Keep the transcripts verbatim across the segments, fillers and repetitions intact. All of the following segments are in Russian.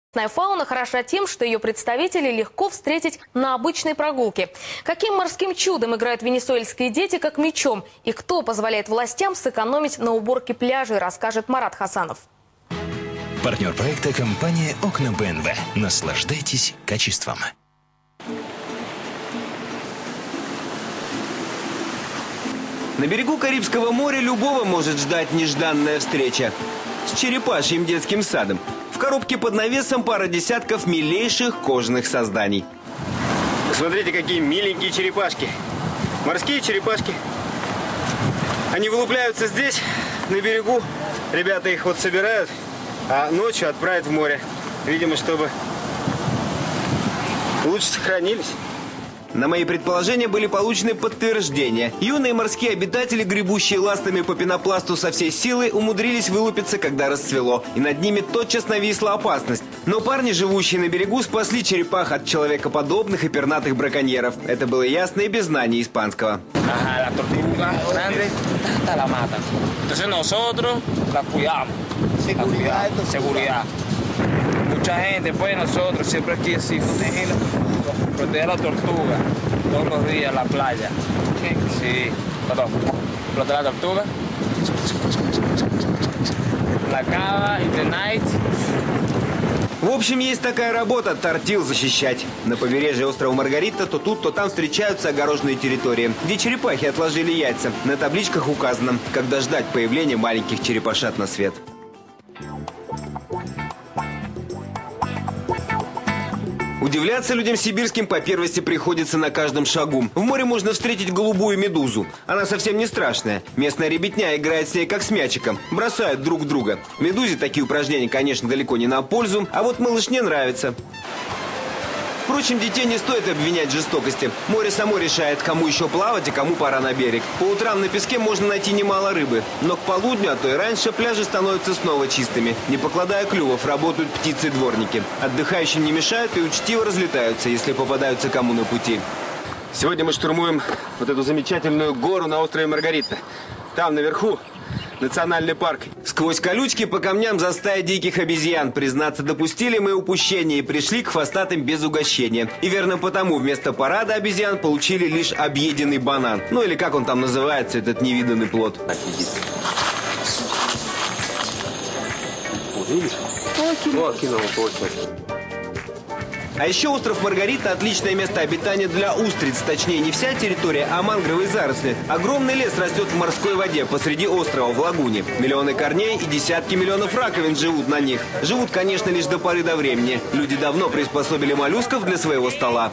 Фауна хороша тем, что ее представителей легко встретить на обычной прогулке. Каким морским чудом играют венесуэльские дети, как мячом? И кто позволяет властям сэкономить на уборке пляжей, расскажет Марат Хасанов. Партнер проекта – компания «Окна бэ эн вэ». Наслаждайтесь качеством. На берегу Карибского моря любого может ждать нежданная встреча с черепашьим детским садом. В коробке под навесом пара десятков милейших кожаных созданий. Посмотрите, какие миленькие черепашки. Морские черепашки. Они вылупляются здесь, на берегу. Ребята их вот собирают, а ночью отправят в море. Видимо, чтобы лучше сохранились. На мои предположения были получены подтверждения. Юные морские обитатели, гребущие ластами по пенопласту со всей силы, умудрились вылупиться, когда расцвело. И над ними тотчас нависла опасность. Но парни, живущие на берегу, спасли черепах от человекоподобных и пернатых браконьеров. Это было ясно и без знаний испанского. Mucha gente, pues nosotros siempre aquí así proteger, proteger la tortuga todos los días en la playa. Sí, perdón, proteger la tortuga, la cava y the night. В общем, есть такая работа – тортил защищать. На побережье острова Маргарита то тут, то там встречаются огороженные территории, где черепахи отложили яйца. На табличках указано, когда ждать появления маленьких черепашат на свет. Удивляться людям сибирским по первости приходится на каждом шагу. В море можно встретить голубую медузу. Она совсем не страшная. Местная ребятня играет с ней как с мячиком. Бросают друг друга. Медузе такие упражнения, конечно, далеко не на пользу, а вот малышне нравится. Впрочем, детей не стоит обвинять в жестокости. Море само решает, кому еще плавать и кому пора на берег. По утрам на песке можно найти немало рыбы. Но к полудню, а то и раньше, пляжи становятся снова чистыми. Не покладая клювов, работают птицы-дворники. Отдыхающим не мешают и учтиво разлетаются, если попадаются кому на пути. Сегодня мы штурмуем вот эту замечательную гору на острове Маргарита. Там наверху национальный парк. Сквозь колючки по камням за стая диких обезьян. Признаться, допустили мы упущение и пришли к хвостатым без угощения. И верно потому вместо парада обезьян получили лишь объеденный банан. Ну или как он там называется, этот невиданный плод. А еще остров Маргарита – отличное место обитания для устриц. Точнее, не вся территория, а мангровые заросли. Огромный лес растет в морской воде посреди острова, в лагуне. Миллионы корней и десятки миллионов раковин живут на них. Живут, конечно, лишь до поры до времени. Люди давно приспособили моллюсков для своего стола.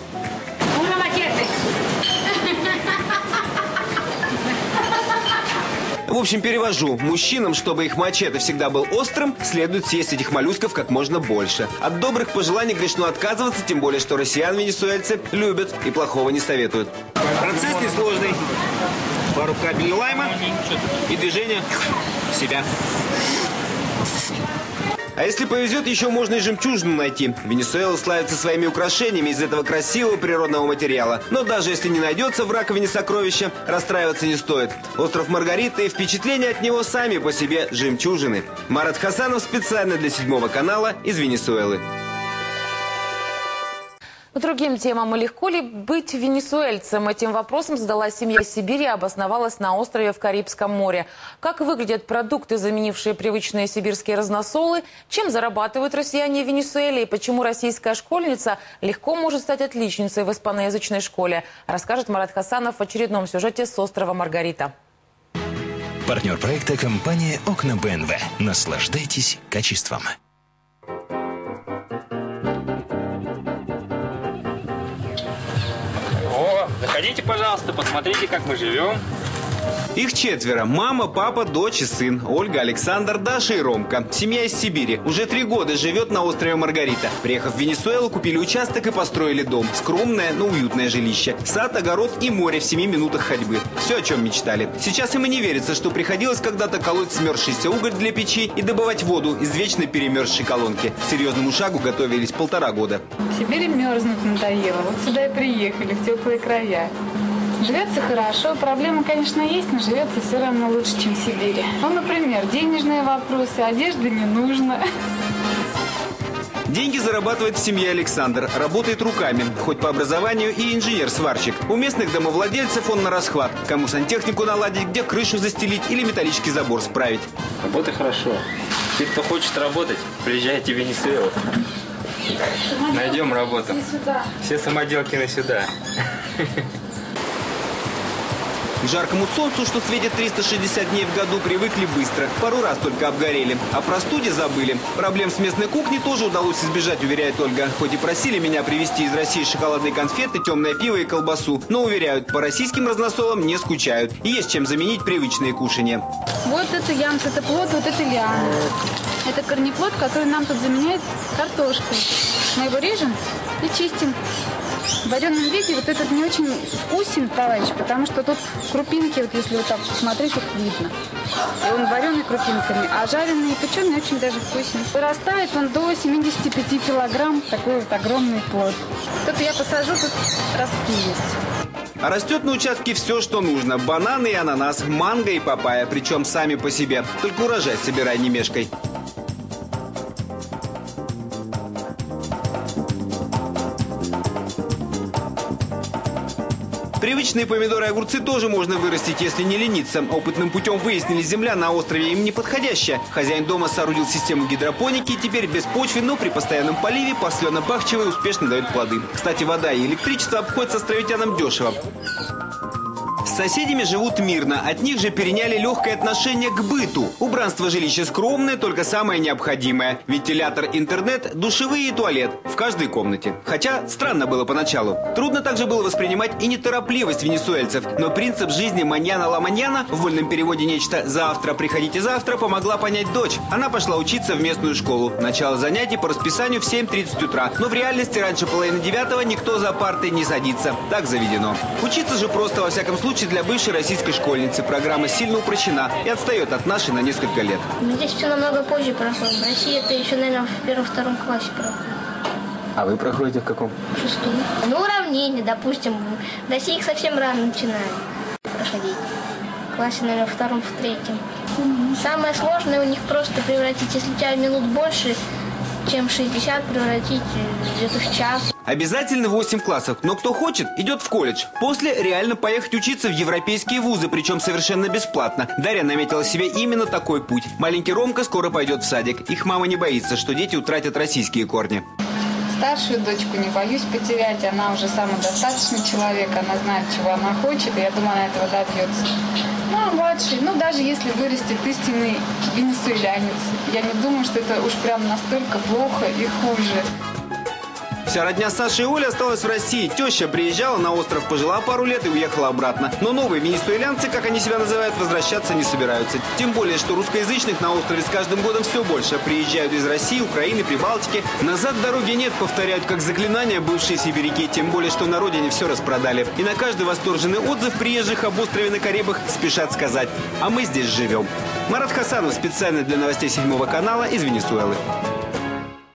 В общем, перевожу. Мужчинам, чтобы их мачете всегда был острым, следует съесть этих моллюсков как можно больше. От добрых пожеланий грешно отказываться, тем более, что россиян венесуэльцы любят и плохого не советуют. Процесс несложный. Пару капель лайма и движение в себя. А если повезет, еще можно и жемчужину найти. Венесуэла славится своими украшениями из этого красивого природного материала. Но даже если не найдется в раковине сокровища, расстраиваться не стоит. Остров Маргарита и впечатления от него сами по себе жемчужины. Марат Хасанов специально для седьмого канала из Венесуэлы. К другим темам. Легко ли быть венесуэльцем? Этим вопросом задалась семья из Сибири и обосновалась на острове в Карибском море. Как выглядят продукты, заменившие привычные сибирские разносолы? Чем зарабатывают россияне в Венесуэле? И почему российская школьница легко может стать отличницей в испаноязычной школе? Расскажет Марат Хасанов в очередном сюжете с острова Маргарита. Партнер проекта – компания «Окна бэ эн вэ». Наслаждайтесь качеством. Заходите, пожалуйста, посмотрите, как мы живем. Их четверо. Мама, папа, дочь и сын. Ольга, Александр, Даша и Ромка. Семья из Сибири. Уже три года живет на острове Маргарита. Приехав в Венесуэлу, купили участок и построили дом. Скромное, но уютное жилище. Сад, огород и море в семи минутах ходьбы. Все, о чем мечтали. Сейчас им и не верится, что приходилось когда-то колоть смерзшийся уголь для печи и добывать воду из вечно перемерзшей колонки. К серьезному шагу готовились полтора года. В Сибири мерзнуть надоело. Вот сюда и приехали, в теплые края. Живется хорошо, проблемы, конечно, есть, но живется все равно лучше, чем в Сибири. Ну, например, денежные вопросы, одежды не нужно. Деньги зарабатывает в семье Александр. Работает руками, хоть по образованию и инженер-сварщик. У местных домовладельцев он на расхват. Кому сантехнику наладить, где крышу застелить или металлический забор справить. Работа хорошо. Те, кто хочет работать, приезжайте в Венесуэлу. Найдем работу. Все самоделки на сюда. К жаркому солнцу, что светит триста шестьдесят дней в году, привыкли быстро. Пару раз только обгорели. О простуде забыли. Проблем с местной кухней тоже удалось избежать, уверяет Ольга. Хоть и просили меня привезти из России шоколадные конфеты, темное пиво и колбасу. Но, уверяют, по российским разносолам не скучают. И есть чем заменить привычные кушания. Вот это ямс, это плод, вот это лиана. Это корнеплод, который нам тут заменяет картошкой. Мы его режем и чистим. В вареном виде вот этот не очень вкусен, товарищ, потому что тут крупинки, вот если вот так посмотреть, их видно. И он вареный крупинками, а жареный и печеный очень даже вкусен. Вырастает он до семидесяти пяти килограмм, такой вот огромный плод. Тут я посажу, тут ростки есть. А растет на участке все, что нужно. Бананы и ананас, манго и папайя, причем сами по себе. Только урожай собирай, не мешкай. Привычные помидоры и огурцы тоже можно вырастить, если не лениться. Опытным путем выяснили, земля на острове им не подходящая. Хозяин дома соорудил систему гидропоники и теперь без почвы, но при постоянном поливе послено-бахчевые успешно дают плоды. Кстати, вода и электричество обходятся островитянам дешево. С соседями живут мирно, от них же переняли легкое отношение к быту. Убранство жилища скромное, только самое необходимое. Вентилятор, интернет, душевые и туалет в каждой комнате. Хотя странно было поначалу. Трудно также было воспринимать и неторопливость венесуэльцев. Но принцип жизни маньяна-ла-маньяна, в вольном переводе нечто «завтра, приходите завтра», помогла понять дочь. Она пошла учиться в местную школу. Начало занятий по расписанию в семь тридцать утра. Но в реальности раньше половины девятого никто за партой не садится. Так заведено. Учиться же просто, во всяком случае, для бывшей российской школьницы. Программа сильно упрощена и отстает от нашей на несколько лет. Здесь все намного позже проходит. В России это еще, наверное, в первом-втором классе проходит. А вы проходите в каком? В шестом. Ну, уравнение, допустим. В России их совсем рано начинают проходить. В классе, наверное, во втором, в третьем. Самое сложное у них просто превратить, если у тебя минут больше, чем шестьдесят, превратить где-то в час. Обязательно восемь классов, но кто хочет, идет в колледж. После реально поехать учиться в европейские вузы, причем совершенно бесплатно. Дарья наметила себе именно такой путь. Маленький Ромка скоро пойдет в садик. Их мама не боится, что дети утратят российские корни. Старшую дочку не боюсь потерять, она уже самодостаточный человек, она знает, чего она хочет, и я думаю, она этого добьется. Ну, а младший, ну, даже если вырастет истинный венесуэлянец, я не думаю, что это уж прям настолько плохо и хуже. Вся родня Саши и Оли осталась в России. Теща приезжала на остров, пожила пару лет и уехала обратно. Но новые венесуэлянцы, как они себя называют, возвращаться не собираются. Тем более, что русскоязычных на острове с каждым годом все больше. Приезжают из России, Украины, Прибалтики. Назад дороги нет, повторяют как заклинания бывшие сибиряки. Тем более, что на родине все распродали. И на каждый восторженный отзыв приезжих об острове на Карибах спешат сказать: а мы здесь живем. Марат Хасанов специально для новостей седьмого канала из Венесуэлы.